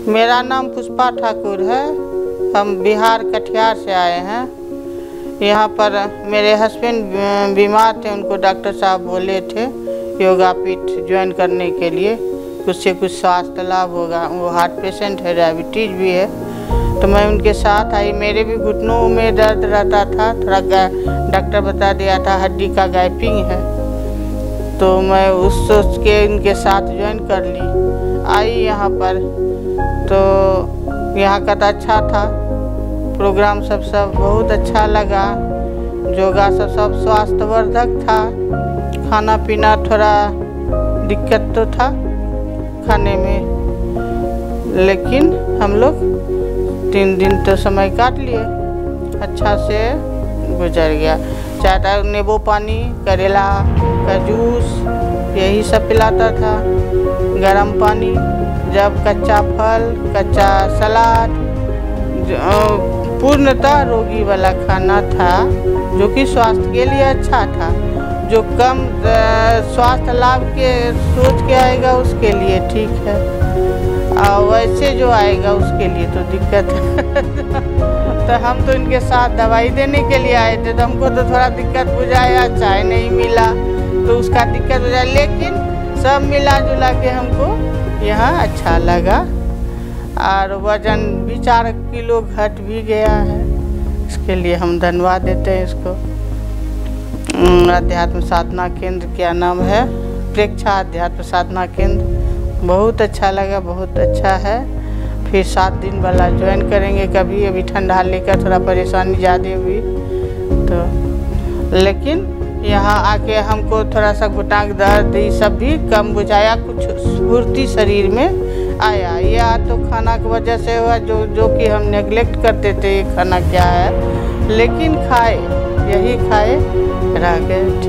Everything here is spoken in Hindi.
मेरा नाम पुष्पा ठाकुर है। हम बिहार कटिहार से आए हैं। यहाँ पर मेरे हस्बैंड बीमार थे, उनको डॉक्टर साहब बोले थे योगा पीठ ज्वाइन करने के लिए, कुछ से कुछ स्वास्थ्य लाभ होगा। वो हार्ट पेशेंट है, डायबिटीज़ भी है, तो मैं उनके साथ आई। मेरे भी घुटनों में दर्द रहता था, थोड़ा डॉक्टर बता दिया था हड्डी का गैपिंग है, तो मैं उस सोच के उनके साथ ज्वाइन कर ली। आई यहाँ पर तो यहाँ का तो अच्छा था, प्रोग्राम सब बहुत अच्छा लगा। योगा सब स्वास्थ्यवर्धक था। खाना पीना थोड़ा दिक्कत तो था खाने में, लेकिन हम लोग 3 दिन तो समय काट लिए, अच्छा से गुजर गया। चाय, नींबू पानी, करेला का जूस यही सब पिलाता था, गर्म पानी, जब कच्चा फल, कच्चा सलाद, पूर्णतः रोगी वाला खाना था, जो कि स्वास्थ्य के लिए अच्छा था। जो कम स्वास्थ्य लाभ के सोच के आएगा उसके लिए ठीक है, और वैसे जो आएगा उसके लिए तो दिक्कत है। तो हम तो इनके साथ दवाई देने के लिए आए थे, तो हमको तो थोड़ा दिक्कत बुझाया, चाय नहीं मिला तो उसका दिक्कत हो जाए, लेकिन सब मिला जुला के हमको यहाँ अच्छा लगा। और वज़न भी 4 किलो घट भी गया है, इसके लिए हम धन्यवाद देते हैं इसको। अध्यात्म साधना केंद्र क्या नाम है, प्रेक्षा अध्यात्म साधना केंद्र, बहुत अच्छा लगा, बहुत अच्छा है। फिर 7 दिन वाला ज्वाइन करेंगे कभी। अभी ठंडा लेकर थोड़ा परेशानी ज़्यादा हुई तो, लेकिन यहाँ आके हमको थोड़ा सा घुटना दर्द ये सब भी कम बुझाया, कुछ स्फूर्ति शरीर में आया। या तो खाना की वजह से हुआ, जो कि हम नेगलेक्ट करते थे ये खाना क्या है, लेकिन खाए, यही खाए रह गए।